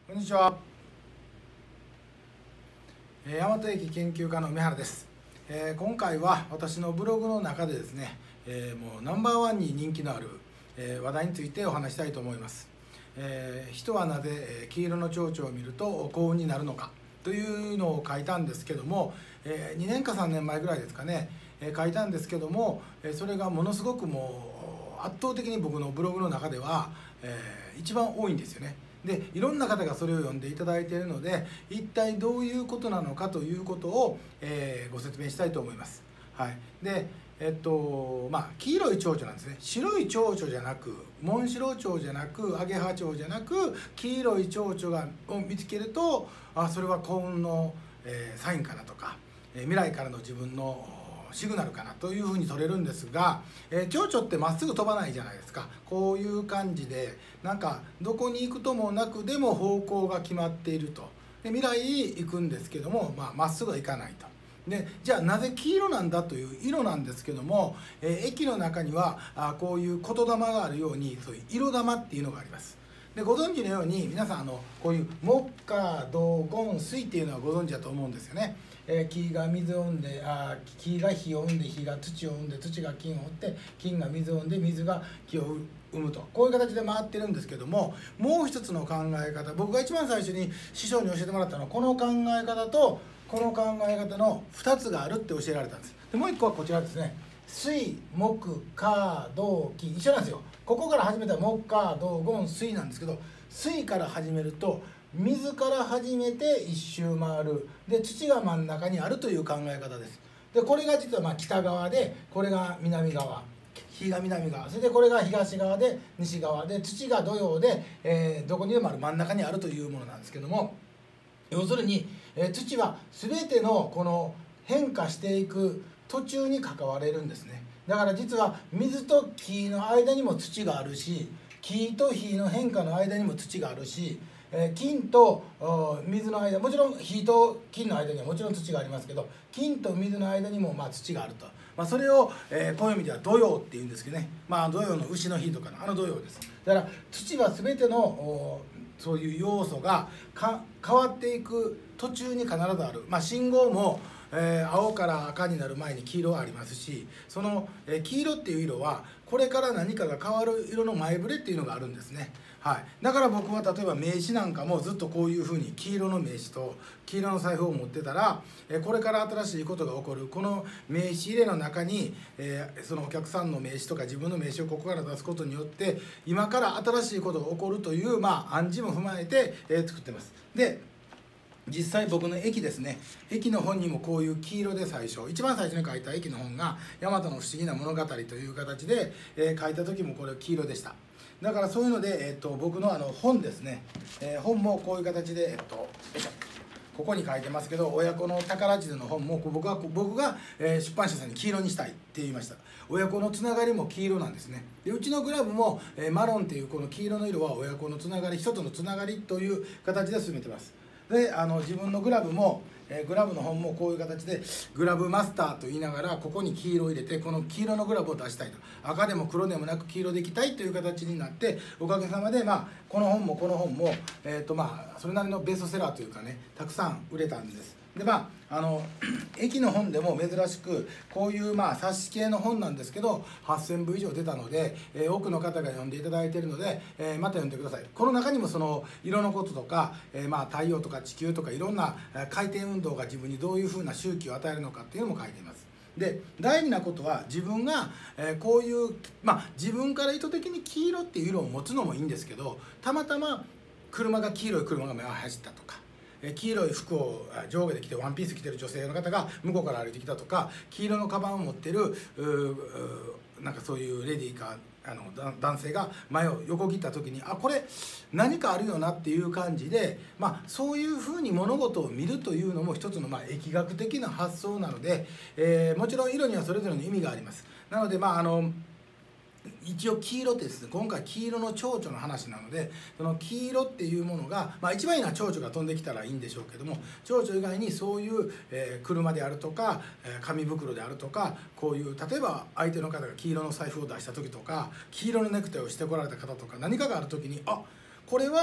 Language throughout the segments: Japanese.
こんにちは。大和駅研究家の梅原です。今回は私のブログの中でですね、もうナンバーワンに人気のある、話題についてお話したいと思います。人はなぜ黄色の蝶々を見ると幸運になるのかというのを書いたんですけども、2年か3年前ぐらいですかね、書いたんですけども、それがものすごくもう圧倒的に僕のブログの中では、一番多いんですよね。でいろんな方がそれを読んでいただいているので、一体どういうことなのかということを、ご説明したいと思います。はい、で黄色い蝶々なんですね。白い蝶々じゃなく、モンシロチョウじゃなく、アゲハチョウじゃなく、黄色い蝶々を見つけると、それは幸運の、サインかなとか、未来からの自分のシグナルかなというふうに取れるんですが、蝶々ってまっすぐ飛ばないじゃないですか。こういう感じでなんかどこに行くともなく、でも方向が決まっていると。で未来行くんですけども、まっすぐは行かないと。でじゃあなぜ黄色なんだという色なんですけども、駅の中にはこういう言霊があるように、そういう色玉っていうのがあります。でご存知のように皆さんこういう木火土金水っていうのはご存知だと思うんですよね。木が水を生んで、木が火を生んで、火が土を生んで、土が金を生って、金が水を生んで、水が木を生むと、こういう形で回ってるんですけども、もう一つの考え方、僕が一番最初に師匠に教えてもらったのは、この考え方とこの考え方の2つがあるって教えられたんです。でもう一個はこちらですね。水木火土金、一緒なんですよ。ここから始めたら木火土金水なんですけど、水から始めると水から始めて一周回る。で土が真ん中にあるという考え方です。でこれが実は北側で、これが南側、日が南側、それでこれが東側で西側で、土が土曜で、どこにでもある真ん中にあるというものなんですけども、要するに、土は全てのこの変化していく途中に関われるんですね。だから実は水と木の間にも土があるし、木と火の変化の間にも土があるし、金と水の間、もちろん火と金の間にはもちろん土がありますけど、金と水の間にも土があると、それを、暦では土曜っていうんですけどね、土曜の丑の日とかの土曜です。だから土は全てのそういう要素が変わっていく途中に必ずある。信号も青から赤になる前に黄色はありますし、その黄色っていう色はこれから何かが変わる色の前触れっていうのがあるんですね。はい、だから僕は例えば名刺なんかもずっとこういうふうに黄色の名刺と黄色の財布を持ってたら、これから新しいことが起こる、この名刺入れの中に、そのお客さんの名刺とか自分の名刺をここから出すことによって今から新しいことが起こるという、暗示も踏まえて、作ってます。で実際僕の駅ですね、駅の本にもこういう黄色で一番最初に書いた駅の本が「大和の不思議な物語」という形で、書いた時もこれ黄色でした。だからそういうので、僕の本ですね、本もこういう形で、よいしょ、ここに書いてますけど、親子の宝地図の本も僕が、出版社さんに黄色にしたいって言いました。親子のつながりも黄色なんですね。でうちのグラブも、マロンっていうこの黄色の色は親子のつながり、人とのつながりという形で進めてます。で自分のグラブも、グラブの本もこういう形でグラブマスターと言いながら、ここに黄色を入れて、この黄色のグラブを出したいと、赤でも黒でもなく黄色でいきたいという形になって、おかげさまで、この本もそれなりのベストセラーというかね、たくさん売れたんです。で駅の本でも珍しくこういう冊子系の本なんですけど、8000部以上出たので、多くの方が読んでいただいているので、また読んでください。この中にもその色のこととか、太陽とか地球とかいろんな回転運動が自分にどういうふうな周期を与えるのかっていうのも書いています。で大事なことは、自分がこういう自分から意図的に黄色っていう色を持つのもいいんですけど、たまたま黄色い車が走ったとか、黄色い服を上下で着てワンピース着てる女性の方が向こうから歩いてきたとか、黄色のカバンを持ってるなんかそういうレディーか男性が前を横切った時に、これ何かあるよなっていう感じで、そういうふうに物事を見るというのも一つの疫学的な発想なので、もちろん色にはそれぞれの意味があります。なので一応黄色ってですね、今回黄色の蝶々の話なので、その黄色っていうものが、一番いいのは蝶々が飛んできたらいいんでしょうけども、蝶々以外にそういう、車であるとか、紙袋であるとか、こういう例えば相手の方が黄色の財布を出した時とか、黄色のネクタイをしてこられた方とか、何かがある時にこれは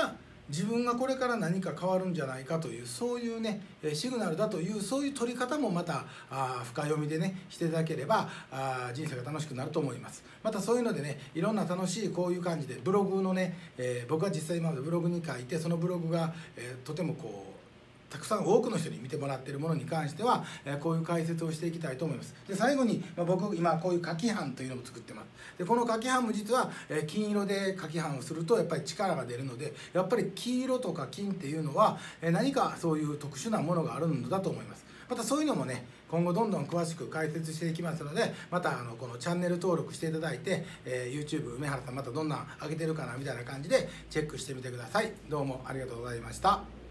自分がこれから何か変わるんじゃないかというそういうねシグナルだというそういう取り方もまた深読みでねしていただければ人生が楽しくなると思います。またそういうのでねいろんな楽しいこういう感じでブログのね、僕は実際今までブログに書いてそのブログが、とてもこうたくさん多くの人に見てもらっているものに関してはこういう解説をしていきたいと思います。で最後に僕今こういう書き版というのも作ってます。でこの書き版も実は金色で書き版をするとやっぱり力が出るのでやっぱり黄色とか金っていうのは何かそういう特殊なものがあるのだと思います。またそういうのもね今後どんどん詳しく解説していきますのでまたこのチャンネル登録していただいて、YouTube 梅原さんまたどんな上げてるかなみたいな感じでチェックしてみてください。どうもありがとうございました。